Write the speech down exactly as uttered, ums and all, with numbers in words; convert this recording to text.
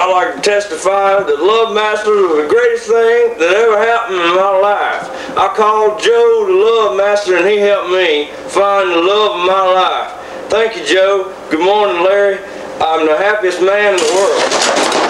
I'd like to testify that Love Masters was the greatest thing that ever happened in my life. I called Joe the Love Master and he helped me find the love of my life. Thank you, Joe. Good morning, Larry. I'm the happiest man in the world.